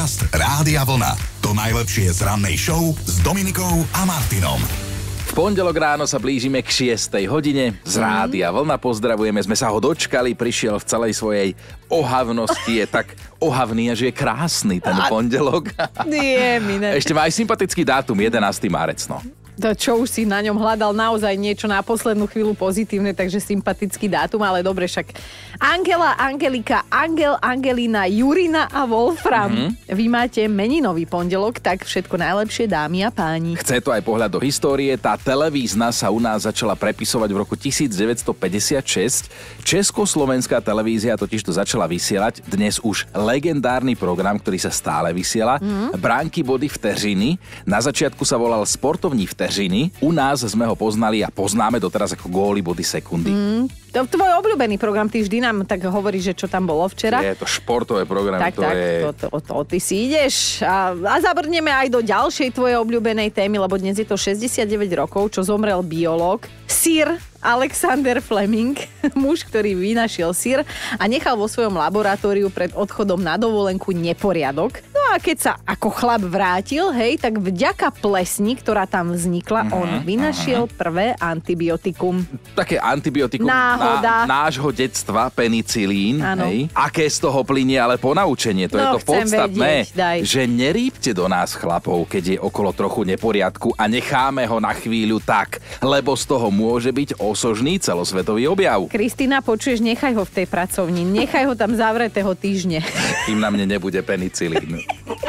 Podcast Rádia Vlna. To najlepšie z rannej show s Dominikou a Martinom. V pondelok ráno sa blížime k 6. hodine. Z Rádia Vlna pozdravujeme, sme sa ho dočkali, prišiel v celej svojej ohavnosti, je tak ohavný a že je krásny ten pondelok. Ešte má aj sympatický dátum, 11. marec, no. To, čo už si na ňom hľadal, naozaj niečo na poslednú chvíľu pozitívne, takže sympatický dátum, ale dobre, však Angela, Angelika, Angel, Angelina, Jurina a Wolfram. Vy máte meninový pondelok, tak všetko najlepšie, dámy a páni. Chce to aj pohľad do histórie, tá televízna sa u nás začala prepisovať v roku 1956. Československá televízia totiž to začala vysielať, dnes už legendárny program, ktorý sa stále vysiela, Bránky, body, vteřiny. Na začiatku sa volal Sportovní vteřiny. U nás sme ho poznali a poznáme doteraz ako góly, body, sekundy. To tvoj obľúbený program, ty vždy nám tak hovoríš, že čo tam bolo včera. Je to športové program, tak, to ty si ideš. A zabrneme aj do ďalšej tvojej obľúbenej témy, lebo dnes je to 69 rokov, čo zomrel biológ Sir Alexander Fleming, muž, ktorý vynašiel syr a nechal vo svojom laboratóriu pred odchodom na dovolenku neporiadok. No a keď sa ako chlap vrátil, hej, tak vďaka plesni, ktorá tam vznikla, on vynašiel prvé antibiotikum. Také antibiotikum nášho detstva, penicilín. Hej. Aké z toho plynie ale ponaučenie? To je to podstatné, že nerýbte do nás chlapov, keď je okolo trochu neporiadku a necháme ho na chvíľu tak, lebo z toho môže byť osožný celosvetový objav. Kristína, počuješ, nechaj ho v tej pracovni, nechaj ho tam zavretého týždne. Kým na mne nebude penicilín.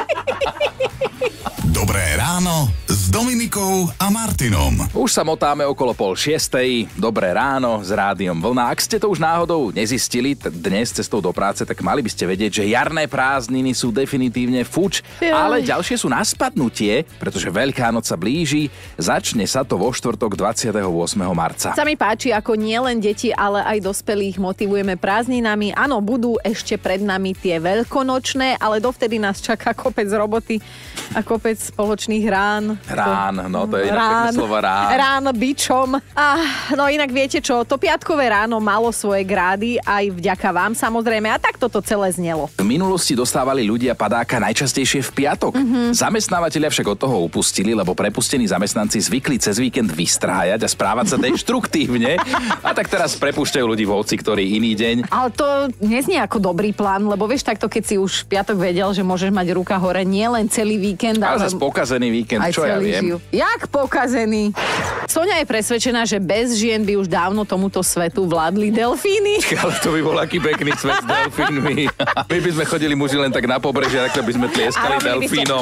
Dobré ráno s Dominikou a Martinom. Už sa motáme okolo 5:30. Dobré ráno s Rádiom Vlna. Ak ste to už náhodou nezistili dnes cestou do práce, tak mali by ste vedieť, že jarné prázdniny sú definitívne fuč, ale ďalšie sú na spadnutie, pretože Veľká noc sa blíži. Začne sa to vo štvrtok 28. marca. Sa mi páči, ako nielen deti, ale aj dospelých motivujeme prázdninami. Áno, budú ešte pred nami tie veľkonočné, ale dovtedy nás čaká kopec roboty a kopec spoločných rán. No to je inak slovo rán. Rán bičom. No inak viete čo, to piatkové ráno malo svoje grády, aj vďaka vám samozrejme, a tak toto celé znelo. V minulosti dostávali ľudia padáka najčastejšie v piatok. Zamestnávateľia však od toho upustili, lebo prepustení zamestnanci zvykli cez víkend vystrájať a správať sa deštruktívne. A tak teraz prepúšťajú ľudí v hoci ktorý iný deň. Ale to neznie ako dobrý plán, lebo vieš takto, keď si už v piatok vedel, že môžeš mať ruka hore nielen celý víkend, ale zase pokazený víkend, čo ja viem. Jak pokazený? Soňa je presvedčená, že bez žien by už dávno tomuto svetu vládli delfíny. Ale to by bol aký pekný svet s delfínmi. My by sme chodili muži len tak na pobreží, a takto by sme tlieskali delfínom.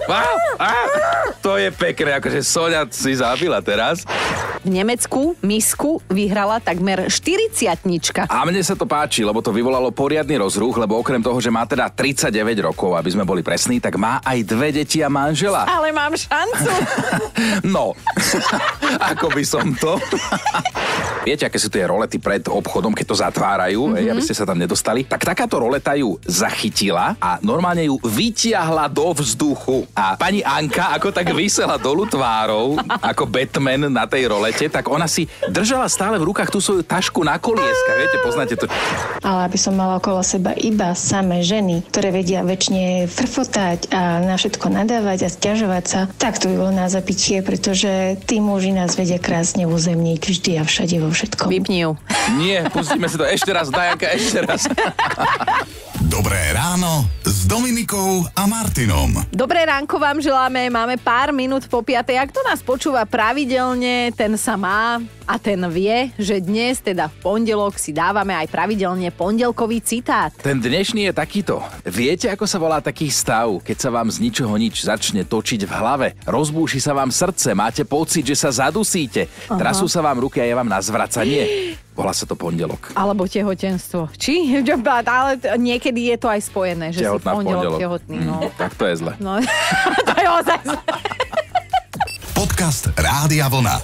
To je pekné, akože Soňa si zabila teraz. V Nemecku misku vyhrala takmer 40-tnička. A mne sa to páči, lebo to vyvolalo poriadny rozruch, lebo okrem toho, že má teda 39 rokov, aby sme boli presní, tak má aj 2 deti a manžela. Ale mám šancu. No, ako by som to... Viete, aké sú tie rolety pred obchodom, keď to zatvárajú, aby ste sa tam nedostali? Tak takáto roleta ju zachytila a normálne ju vytiahla do vzduchu. A pani Anka, ako tak visela dolu tvárou, ako Batman na tej rolete, tak ona si držala stále v rukách tú svoju tašku na kolieska. Viete, poznáte to? Ale aby som mala okolo seba iba samé ženy, ktoré vedia väčšine frfotať a na všetko nadávať a sťažovať sa, tak to by bolo na zapitie, pretože tí muži nás vedia krásne uzemniť vždy a všade vo všetkom. Vypni ju. Nie, pustíme si to ešte raz, Dajanka, ešte raz. Dobré ráno s Dominikou a Martinom. Dobré ránko vám želáme, máme pár minút po 5:00. Ak to nás počúva pravidelne, ten sa má a ten vie, že dnes, teda v pondelok, si dávame aj pravidelne pondelkový citát. Ten dnešný je takýto. Viete, ako sa volá taký stav, keď sa vám z ničoho nič začne točiť v hlave? Rozbúši sa vám srdce, máte pocit, že sa zadusíte, trasú sa vám ruky a je vám na zvracanie. Volá sa to pondelok. Alebo tehotenstvo. Či? Ale niekedy je to aj spojené, že tehotná si v pondelok tehotný. No. Tak to je zle. No, to je ozaj zle. Podcast Rádia Vlna.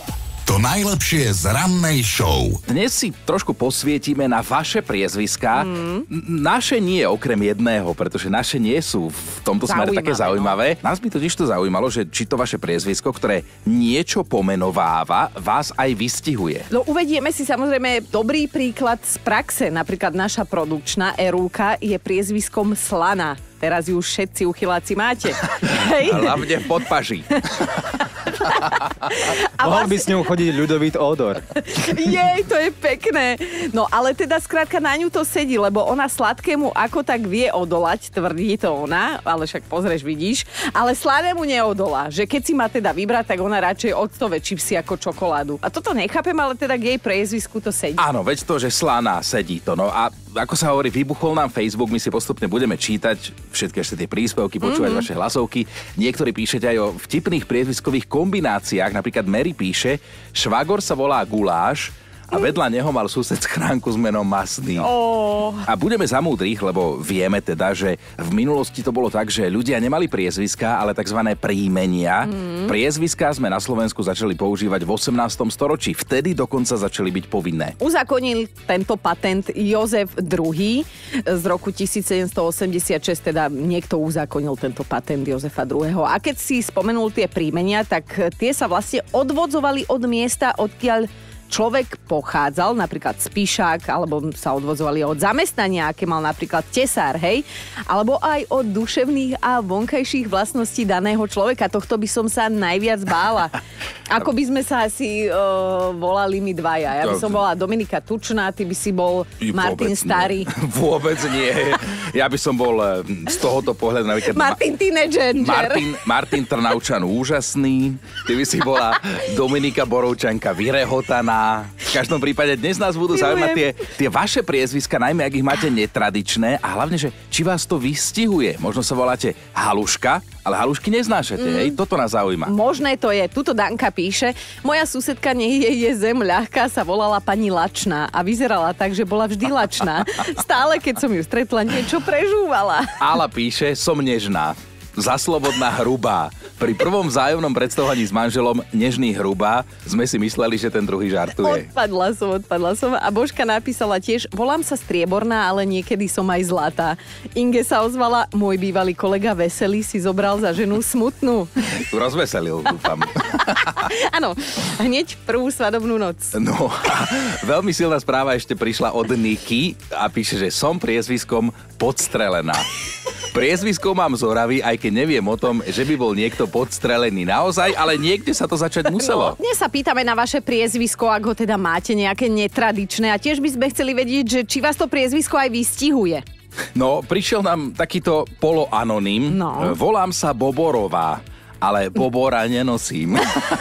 To najlepšie z rannej show. Dnes si trošku posvietime na vaše priezviská. Naše nie, okrem jedného, pretože naše nie sú v tomto smere také zaujímavé. Nás by totiž to zaujímalo, že či to vaše priezvisko, ktoré niečo pomenováva, vás aj vystihuje. No uvedieme si samozrejme dobrý príklad z praxe. Napríklad naša produkčná Erúka je priezviskom Slana. Teraz ju všetci uchyláci máte. Hej? Hlavne v podpaží. Mohol by s ňou chodiť Ľudovít Ódor. Jej, to je pekné. No ale teda skrátka na ňu to sedí, lebo ona sladkému ako tak vie odolať, tvrdí to ona, ale však pozrieš, vidíš, ale slanému neodolá, že keď si má teda vybrať, tak ona radšej octové čipsy ako čokoládu. A toto nechápem, ale teda k jej priezvisku to sedí. Áno, veď to, že slaná, sedí to. No a ako sa hovorí, vybuchol nám Facebook, my si postupne budeme čítať všetky ešte tie príspevky, počúvať vaše hlasovky. Niektorí píšete aj o vtipných priezviskových kombináciách, napríklad Mary píše, švagor sa volá Guláš a vedľa neho mal sused schránku s menom Masný. A budeme za múdrych, lebo vieme teda, že v minulosti to bolo tak, že ľudia nemali priezviská, ale tzv. Príjmenia. Priezviská sme na Slovensku začali používať v 18. storočí. Vtedy dokonca začali byť povinné. Uzakonil tento patent Jozef II z roku 1786, teda niekto uzakonil tento patent Jozefa II. A keď si spomenul tie príjmenia, tak tie sa vlastne odvodzovali od miesta, odkiaľ človek pochádzal, napríklad Spíšak, alebo sa odvozovali od zamestnania, aké mal napríklad tesár, hej? Alebo aj od duševných a vonkajších vlastností daného človeka. Tohto by som sa najviac bála. Ako by sme sa asi volali my dvaja. Ja by som bola Dominika Tučná, ty by si bol Martin Starý. Vôbec nie. Ja by som bol z tohoto pohľadu napríklad Martin Teenager. Martin Trnavčan úžasný. Ty by si bola Dominika Borovčanka vyrehotaná. V každom prípade dnes nás budú zaujímať tie vaše priezviska, najmä ak ich máte netradičné a hlavne, že či vás to vystihuje. Možno sa voláte Haluška, ale halušky neznášate, hej? Toto nás zaujíma. Možné to je. Tuto Danka píše, moja susedka, nech je zem ľahká, sa volala pani Lačná a vyzerala tak, že bola vždy lačná. Stále, keď som ju stretla, niečo prežúvala. Ala píše, som nežná. Zaslobodná hrubá. Pri prvom vzájomnom predstavovaní s manželom nežný hrubá sme si mysleli, že ten druhý žartuje. Odpadla som. A Božka napísala tiež, volám sa Strieborná, ale niekedy som aj zlatá. Inge sa ozvala, môj bývalý kolega Veselý si zobral za ženu smutnú. Rozveselil, dúfam. Áno, hneď prvú svadobnú noc. No, veľmi silná správa ešte prišla od Niky a píše, že som priezviskom Podstrelená. Priezvisko mám z Oravy, aj keď neviem o tom, že by bol niekto podstrelený naozaj, ale niekde sa to začať muselo. No, dnes sa pýtame na vaše priezvisko, ak ho teda máte nejaké netradičné a tiež by sme chceli vedieť, že či vás to priezvisko aj vystihuje. No, prišiel nám takýto poloanonym. No. Volám sa Boborová, ale Bobora nenosím.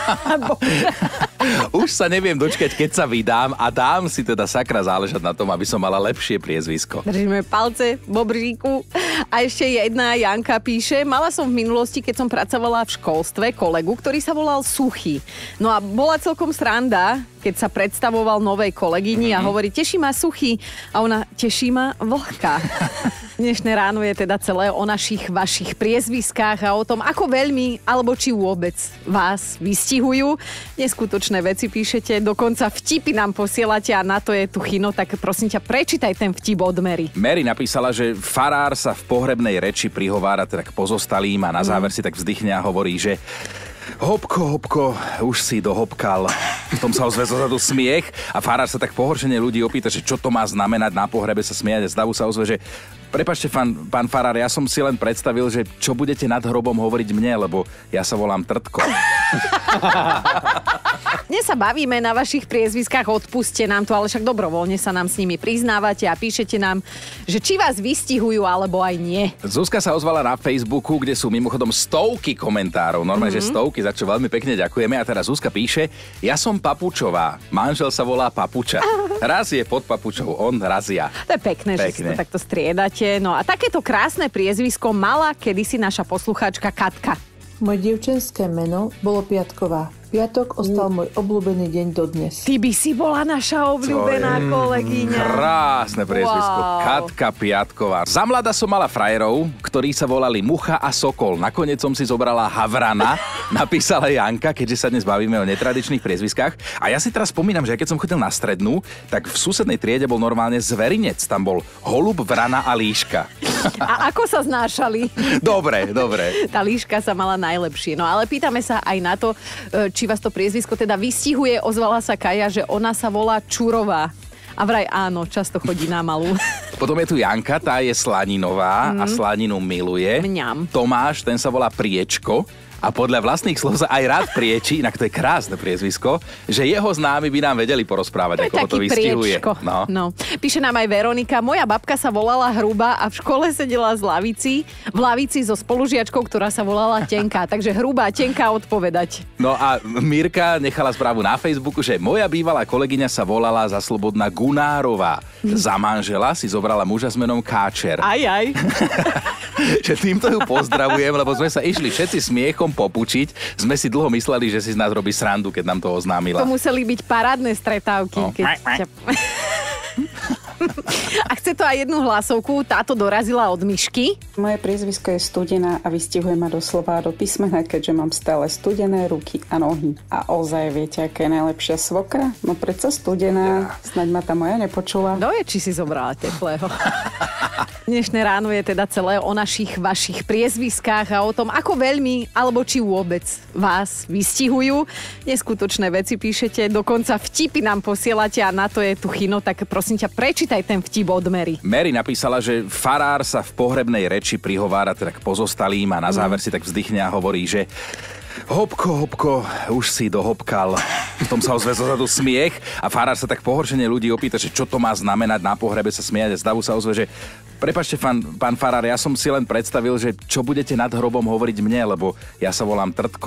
Už sa neviem dočkať, keď sa vydám a dám si teda sakra záležať na tom, aby som mala lepšie priezvisko. Držíme palce, Bobříku. A ešte jedna Janka píše, mala som v minulosti, keď som pracovala v školstve, kolegu, ktorý sa volal Suchý. No a bola celkom sranda, keď sa predstavoval novej kolegyni a hovorí, teší ma Suchý. A ona, teší ma Vlhka. Dnešné ráno je teda celé o našich vašich priezviskách a o tom, ako veľmi, alebo či vôbec vás vystihujú. Neskutočné veci píšete, dokonca vtipy nám posielate a na to je tu Chino, tak prosím ťa, prečítaj ten vtip od Mary. Mary napísala, že farár sa v pohrebnej reči prihovára teda k pozostalým a na záver si tak vzdychne a hovorí, že Hopko, už si dohopkal. V tom sa ozve zozadu smiech a farár sa tak pohoršene ľudí opýta, že čo to má znamenať na pohrebe sa smiať a zdavu sa ozve, že prepáčte, pán farár, ja som si len predstavil, že čo budete nad hrobom hovoriť mne, lebo ja sa volám Trtko. Dnes sa bavíme na vašich priezviskách, odpuste nám to, ale však dobrovoľne sa nám s nimi priznávate a píšete nám, že či vás vystihujú, alebo aj nie. Zuzka sa ozvala na Facebooku, kde sú mimochodom stovky komentárov, normálne, že stovky, za čo veľmi pekne ďakujeme. A teraz Zuzka píše, ja som Papučová, manžel sa volá Papuča. Raz je pod Papučou, on raz ja. To je pekné, že si to takto striedate. No a takéto krásne priezvisko mala kedysi naša poslucháčka Katka. Moje dievčenské meno bolo Piatková. Piatok ostal môj obľúbený deň dodnes. Ty by si bola naša obľúbená kolegyňa. Krásne priezvisko. Wow. Katka Piatková. Za mladá som mala frajerov, ktorí sa volali Mucha a Sokol. Nakoniec som si zobrala Havrana, napísala Janka, keďže sa dnes bavíme o netradičných priezviskách. A ja si teraz spomínam, že keď som chodil na strednú, tak v susednej triede bol normálne zverinec. Tam bol Holub, Vrana a Líška. A ako sa znášali? Dobre. Tá Líška sa mala najlepšie. No ale pýtame sa aj na to, či vás to priezvisko teda vystihuje. Ozvala sa Kaja, že ona sa volá Čurová. A vraj áno, často chodí na malú. Potom je tu Janka, tá je slaninová a slaninu miluje. Mňam. Tomáš, ten sa volá Priečko. A podľa vlastných slov sa aj rád prieči, inak to je krásne priezvisko, že jeho známi by nám vedeli porozprávať, ako ho to vystihuje. No. Píše nám aj Veronika, moja babka sa volala Hruba a v škole sedela v lavici so spolužiačkou, ktorá sa volala Tenká. Takže Hrubá, Tenká odpovedať. No a Mirka nechala správu na Facebooku, že moja bývalá kolegyňa sa volala za slobodná Gunárová. Za manžela si zobrala muža s menom Káčer. Aj. Že týmto ju pozdravujem, lebo sme sa išli všetci smiechom popučiť. Sme si dlho mysleli, že si z nás robí srandu, keď nám to oznámila. To museli byť parádne stretávky. No. A chce to aj jednu hlasovku, táto dorazila od Myšky. Moje priezvisko je Studená a vystihuje ma doslova do písmena, keďže mám stále studené ruky a nohy. A ozaj viete, aká je najlepšia svokra? No predsa Studená, snaď ma tá moja nepočula. No je, či si zobrala teplého. Dnešné ráno je teda celé o našich vašich priezviskách a o tom, ako veľmi, alebo či vôbec vás vystihujú. Neskutočné veci píšete, dokonca vtipy nám posielate a na to je tu Chino, tak prosím ťa, prečítaj ten vtip od Mary. Mary napísala, že farár sa v pohrebnej reči prihovára teda k pozostalým a na záver si tak vzdychne a hovorí, že Hopko, už si dohopkal. V tom sa ozve zozadu smiech a farár sa tak pohoršene ľudí opýta, že čo to má znamenať na pohrebe sa smiať a z davu sa ozve, že prepáčte, pán farár, ja som si len predstavil, že čo budete nad hrobom hovoriť mne, lebo ja sa volám Trtko.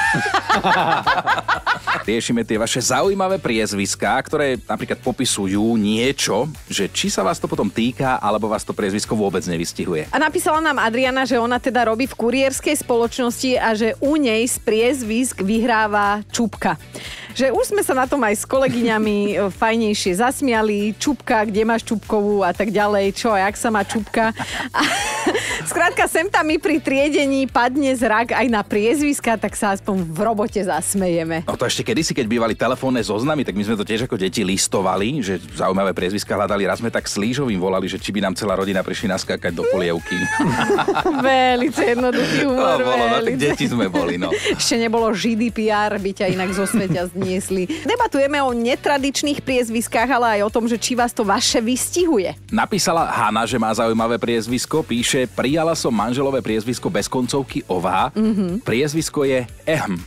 Riešime tie vaše zaujímavé priezviská, ktoré napríklad popisujú niečo, že či sa vás to potom týka, alebo vás to priezvisko vôbec nevystihuje. A napísala nám Adriana, že ona teda robí v kurierskej spoločnosti a že u nej z priezvisk vyhráva Čupka. Že už sme sa na tom aj s kolegyňami fajnejšie zasmiali. Čupka, kde máš Čupkovú a tak ďalej. Čo, jak sa má Čupka. A skrátka, sem tam mi pri triedení padne zrak aj na priezviska, tak sa aspoň v robote zasmejeme. No to ešte kedysi, keď bývali telefónne zoznamy, tak my sme to tiež ako deti listovali, že zaujímavé priezviska hľadali. Raz sme tak s Lížovým volali, že či by nám celá rodina prišli naskákať do polievky. Velice jednoduchý humor. No, tak deti sme boli, no. Ešte nebolo GDPR, by ťa inak zo sveta zniesli. Debatujeme o netradičných priezviskách, ale aj o tom, že či vás to vaše vystihuje. Napísala Hana, že má zaujímavé priezvisko. Píše, prijala som manželové priezvisko bez koncovky ová. Priezvisko je Ehm.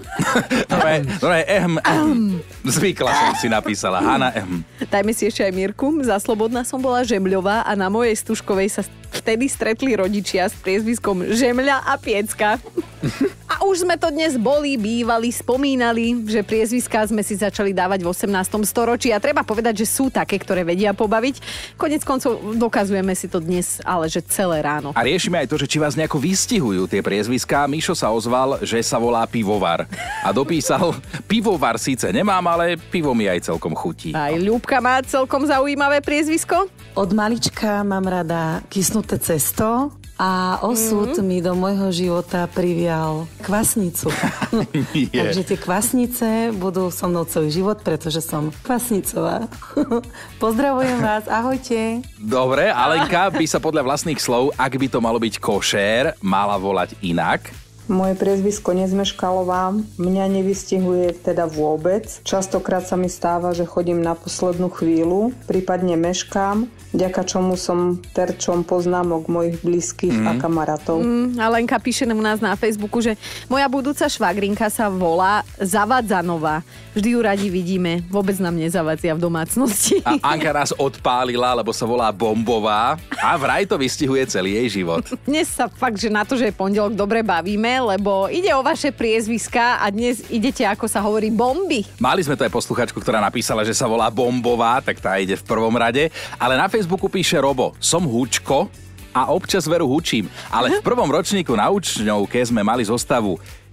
Zvykla som si napísala Hana Ehm. Dajme si ešte aj Mirku. Za Slobodná som bola Žemľová a na mojej Stužkovej sa vtedy stretli rodičia s priezviskom Žemľa a Piecka. A už sme to dnes bývali, spomínali, že priezviská sme si začali dávať v 18. storočí a treba povedať, že sú také, ktoré vedia pobaviť. Konec koncov dokazujeme si to dnes, ale že celé ráno. A riešime aj to, že či vás nejako vystihujú tie priezviská. Mišo sa ozval, že sa volá Pivovar. A dopísal, pivovar síce nemám, ale pivo mi aj celkom chutí. Aj Ľubka má celkom zaujímavé priezvisko. Od malička mám rada kysnuté cesto a osud mi do môjho života privial kvasnicu. Takže tie kvasnice budú so mnou celý život, pretože som kvasnicová. Pozdravujem vás, ahojte. Dobre, Alenka by sa podľa vlastných slov, ak by to malo byť košér, mala volať inak. Moje priezvisko Nezmeškalová mňa nevystihuje teda vôbec. Častokrát sa mi stáva, že chodím na poslednú chvíľu, prípadne meškám, vďaka čomu som terčom poznámok mojich blízkych a kamarátov. Alenka píše u nás na Facebooku, že moja budúca švagrinka sa volá Zavadzanová. Vždy ju radi vidíme, vôbec nám nezavadzia v domácnosti. A Anka nás odpálila, lebo sa volá Bombová a vraj to vystihuje celý jej život. Dnes sa fakt, že na to, že je pondelok, dobre bavíme, lebo ide o vaše priezviská a dnes idete, ako sa hovorí, bomby. Mali sme tu aj posluchačku, ktorá napísala, že sa volá Bombová, tak tá ide v prvom rade, ale na Facebooku píše Robo, som Hučko a občas veru hučím, ale v prvom ročníku na učňovke sme mali zostavu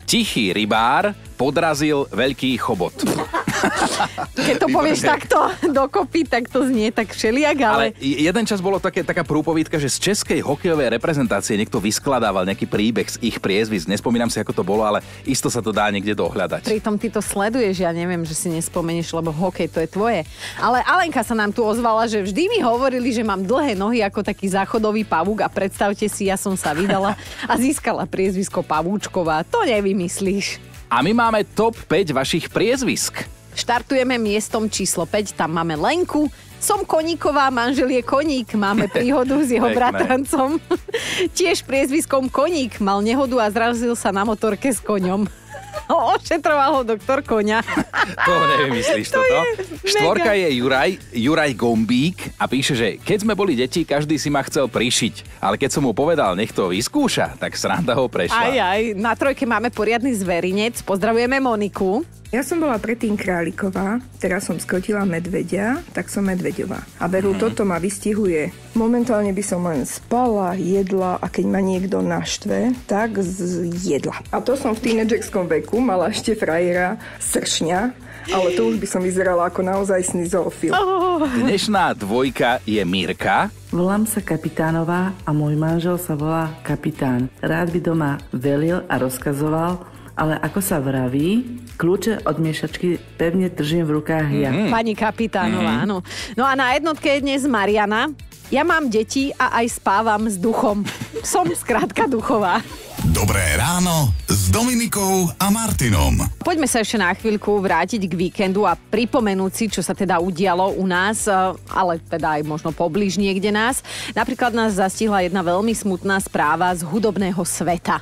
Tichý rybár podrazil veľký chobot. Keď to povieš takto dokopy, tak to znie tak všelijak, ale... jeden čas bolo taká prúpovídka, že z českej hokejovej reprezentácie niekto vyskladával nejaký príbeh z ich priezvisk. Nespomínam si, ako to bolo, ale isto sa to dá niekde dohľadať. Pritom ty to sleduješ, ja neviem, že si nespomenieš, lebo hokej to je tvoje. Ale Alenka sa nám tu ozvala, že vždy mi hovorili, že mám dlhé nohy ako taký záchodový pavúk a predstavte si, ja som sa vydala a získala priezvisko Pavúčková. To nevymyslíš. A my máme top 5 vašich priezvisk. Štartujeme miestom číslo 5, tam máme Lenku. Som Koníková, manžel je Koník, máme príhodu s jeho bratrancom. Tiež priezviskom Koník, mal nehodu a zrazil sa na motorke s koňom. Ošetroval ho doktor Koňa. To nevymyslíš toto. Štvorka je Juraj Gombík a píše, že keď sme boli deti, každý si ma chcel prišiť, ale keď som mu povedal, nech to vyskúša, tak sranda ho prešla. Aj, na trojke máme poriadny zverinec, pozdravujeme Moniku. Ja som bola predtým králiková, teraz som skrotila medveďa, tak som medveďová. A veru, toto ma vystihuje. Momentálne by som len spala, jedla a keď ma niekto naštve, tak jedla. A to som v tínedžerskom veku, mala ešte frajera sršňa, ale to už by som vyzerala ako naozajstný zoofil. Dnešná dvojka je Mirka. Volám sa Kapitánová a môj manžel sa volá Kapitán. Rád by doma velil a rozkazoval, ale ako sa vraví, kľúče od miešačky pevne držím v rukách ja. Pani Kapitánová, áno. No a na jednotke je dnes Mariana. Ja mám deti a aj spávam s duchom. Som skrátka duchová. Dobré ráno s Dominikou a Martinom. Poďme sa ešte na chvíľku vrátiť k víkendu a pripomenúť si, čo sa teda udialo u nás, ale teda aj možno poblíž niekde nás. Napríklad nás zastihla jedna veľmi smutná správa z hudobného sveta.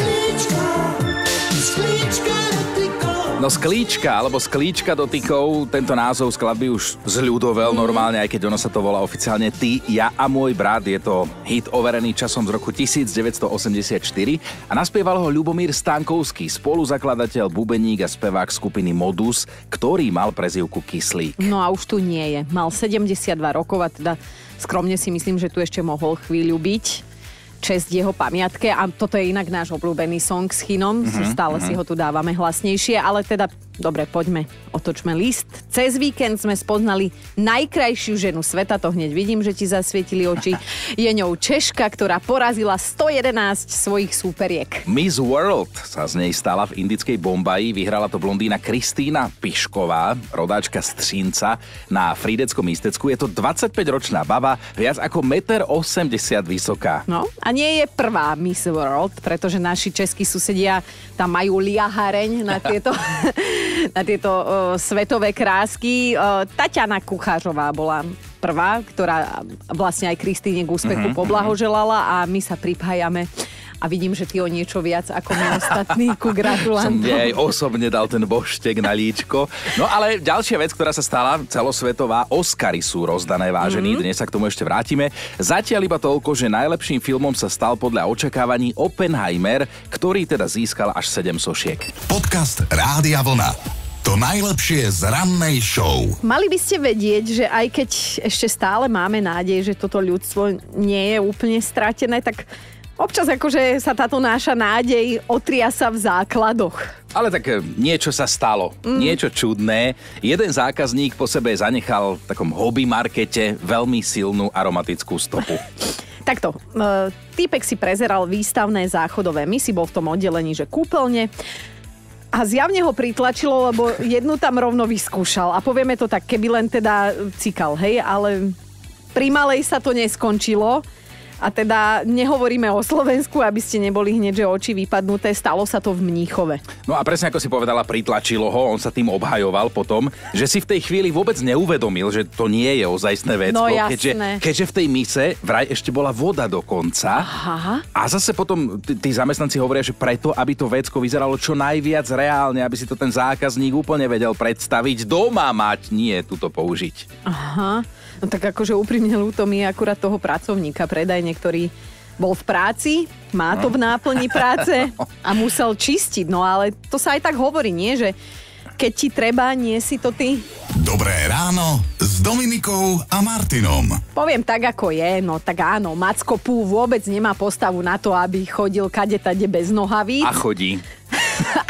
No Sklíčka, alebo Sklíčka dotykov, tento názov skladby už zľudovel normálne, aj keď ono sa to volá oficiálne Ty, ja a môj brat. Je to hit overený časom z roku 1984 a naspieval ho Ľubomír Stankovský, spoluzakladateľ, bubeník a spevák skupiny Modus, ktorý mal prezývku Kyslík. No a už tu nie je. Mal 72 rokov a teda skromne si myslím, že tu ešte mohol chvíľu byť. Česť jeho pamiatke a toto je inak náš obľúbený song s Chinom, stále si ho tu dávame hlasnejšie, ale teda dobre, poďme, otočme list. Cez víkend sme spoznali najkrajšiu ženu sveta, to hneď vidím, že ti zasvietili oči. Je ňou Češka, ktorá porazila 111 svojich súperiek. Miss World sa z nej stala v indickej Bombaji, vyhrala to blondína Kristýna Pišková, rodáčka z Třínca na Frídeckom Místecku. Je to 25-ročná baba, viac ako 1,80 m vysoká. No, a nie je prvá Miss World, pretože naši českí susedia tam majú liahareň na tieto svetové krásky. Tatiana Kuchářová bola prvá, ktorá vlastne aj Kristýne k úspechu poblahoželala a my sa pripájame. A vidím, že ty o niečo viac ako my ostatní ku gratulantom. Som jej osobne dal ten boštek na líčko. No ale ďalšia vec, ktorá sa stala celosvetová, Oscary sú rozdané, vážení. Dnes sa k tomu ešte vrátime. Zatiaľ iba toľko, že najlepším filmom sa stal podľa očakávaní Oppenheimer, ktorý teda získal až 7 sošiek. Podcast Rádia Vlna. To najlepšie z rannej show. Mali by ste vedieť, že aj keď ešte stále máme nádej, že toto ľudstvo nie je úplne stratené, tak občas akože sa táto náša nádej otriasa v základoch. Ale tak niečo sa stalo, niečo čudné. Jeden zákazník po sebe zanechal v takom hobby markete veľmi silnú aromatickú stopu. Takto, týpek si prezeral výstavné záchodové misy, bol v tom oddelení, že kúpeľne. A zjavne ho pritlačilo, lebo jednu tam rovno vyskúšal. A povieme to tak, keby len teda cikal, hej, ale pri malej sa to neskončilo. A teda nehovoríme o Slovensku, aby ste neboli hneď, že oči vypadnuté, stalo sa to v Mníchove. No a presne ako si povedala, pritlačilo ho, on sa tým obhajoval potom, že si v tej chvíli vôbec neuvedomil, že to nie je ozajstné vecko, no, keďže v tej mise vraj ešte bola voda dokonca. Aha. A zase potom tí zamestnanci hovoria, že preto, aby to vecko vyzeralo čo najviac reálne, aby si to ten zákazník úplne vedel predstaviť, doma mať, nie tuto použiť. Aha. No tak akože úprimne ľúto mi akurát toho pracovníka predajne, ktorý bol v práci, má to v náplni práce a musel čistiť. No ale to sa aj tak hovorí, nie? Že keď ti treba, nie si to ty. Dobré ráno s Dominikou a Martinom. Poviem tak, ako je. No tak áno, Macko Pú vôbec nemá postavu na to, aby chodil kadetade bez nohavíc. A chodí.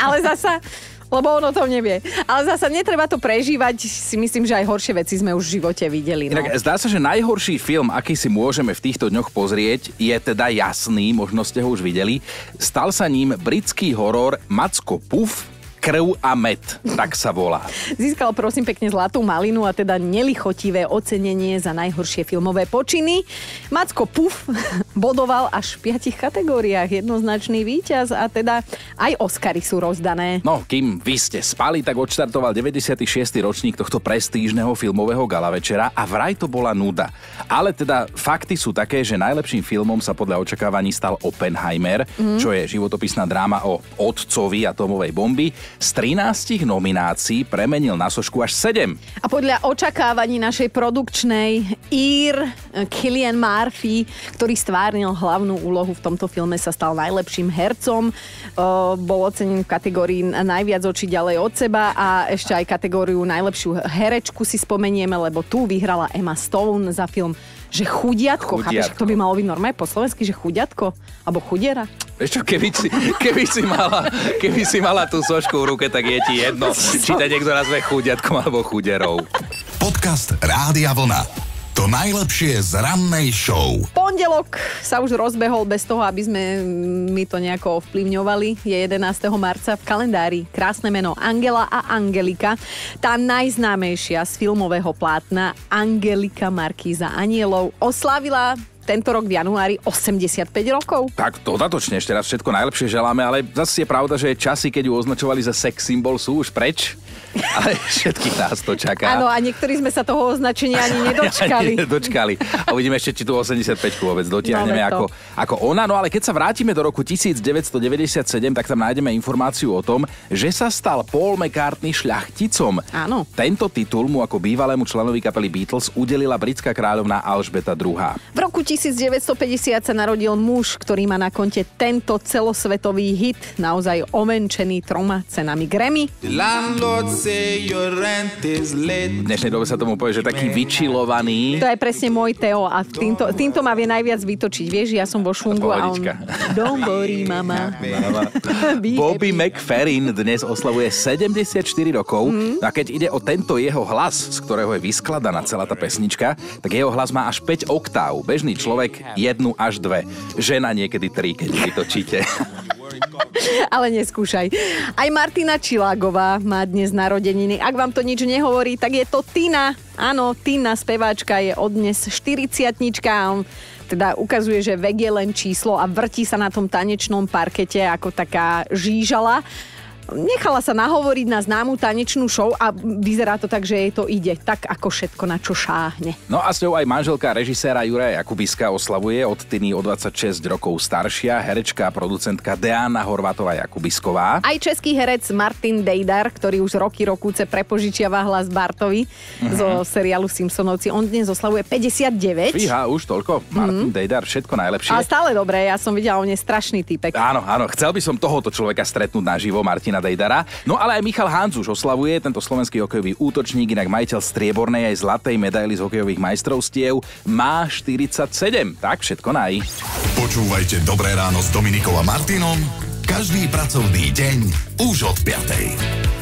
Ale zasa, lebo on o tom nevie. Ale zasa netreba to prežívať, si myslím, že aj horšie veci sme už v živote videli. No. Inak zdá sa, že najhorší film, aký si môžeme v týchto dňoch pozrieť, je teda Jasný, možno ste ho už videli. Stal sa ním britský horor Macko Puff, Krv a med, tak sa volá. Získal prosím pekne Zlatú malinu a teda nelichotivé ocenenie za najhoršie filmové počiny. Macko Puff bodoval až v 5 kategóriách, jednoznačný víťaz a teda aj Oscary sú rozdané. No, kým vy ste spali, tak odštartoval 96. ročník tohto prestížneho filmového gala večera a vraj to bola nuda. Ale teda fakty sú také, že najlepším filmom sa podľa očakávaní stal Oppenheimer, čo je životopisná dráma o otcovi atomovej bomby. Z 13 nominácií premenil na sošku až 7. A podľa očakávaní našej produkčnej Cillian Murphy, ktorý stvárnil hlavnú úlohu v tomto filme, sa stal najlepším hercom. Bol ocenený v kategórii najviac očí ďalej od seba a ešte aj kategóriu najlepšiu herečku si spomenieme, lebo tu vyhrala Emma Stone za film že chudiatko. Chápeš, to by malo byť normálne po slovensky, že chudiatko? Alebo chudiera? Vieš čo, keby si mala tú sošku v ruke, tak je ti jedno, či ťa niekto nazve chudiatkom alebo chuderou. Podcast Rádia Vlna. To najlepšie z rannej show. Pondelok sa už rozbehol bez toho, aby sme mi to nejako ovplyvňovali. Je 11. marca v kalendári. Krásne meno Angela a Angelika. Tá najznámejšia z filmového plátna Angelika Markíza Anielov oslávila tento rok v januári 85 rokov. Tak dodatočne ešte raz všetko najlepšie želáme, ale zase je pravda, že časy, keď ju označovali za sex symbol, sú už preč. Ale všetkých nás to čaká. Áno, a niektorí sme sa toho označenia ani nedočkali. Nedočkali. A uvidíme ešte, či tu 85-ku vôbec dotiahneme ako ona. No ale keď sa vrátime do roku 1997, tak tam nájdeme informáciu o tom, že sa stal Paul McCartney šľachticom. Áno. Tento titul mu ako bývalému členovi kapely Beatles udelila britská kráľovná Alžbeta II. V roku 1950 sa narodil muž, ktorý má na konte tento celosvetový hit, naozaj omenčený 3 cenami Grammy. V dnešnej dobe sa tomu povie, že taký vyčilovaný. To je presne môj Teo a týmto ma vie najviac vytočiť. Vieš, ja som vo šungu a on... Don't worry, mama. Bobby McFerrin dnes oslavuje 74 rokov a keď ide o tento jeho hlas, z ktorého je vyskladaná celá tá pesnička, tak jeho hlas má až 5 oktáv. Bežný človek 1 až 2. Žena niekedy 3, keď vytočíte. Ale neskúšaj. Aj Martina Čilágová má dnes narodeniny. Ak vám to nič nehovorí, tak je to Tina. Áno, Tina, speváčka, je od dnes 40-tnička. Teda ukazuje, že vek je len číslo a vrtí sa na tom tanečnom parkete ako taká žížala. Nechala sa nahovoriť na známu tanečnú show a vyzerá to tak, že jej to ide tak ako všetko, na čo šáhne. No a s ňou aj manželka režiséra Juraja Jakubiska oslavuje, od Tiny o 26 rokov staršia, herečka a producentka Deána Horvátová Jakubisková. Aj český herec Martin Dejdar, ktorý už roky prepožičiava hlas Bartovi zo seriálu Simpsonovci. On dnes oslavuje 59. Fíha, už toľko. Martin Dejdar, všetko najlepšie. Ale stále dobré, ja som videla, on je strašný typek. Áno, chcel by som tohoto človeka stretnúť naživo, Martina Dejdara. No ale aj Michal Hanzuš oslavuje, tento slovenský hokejový útočník, inak majiteľ striebornej aj zlatej medaily z hokejových majstrovstiev, má 47. Tak všetko naj. Počúvajte Dobré ráno s Dominikou a Martinom každý pracovný deň už od 5.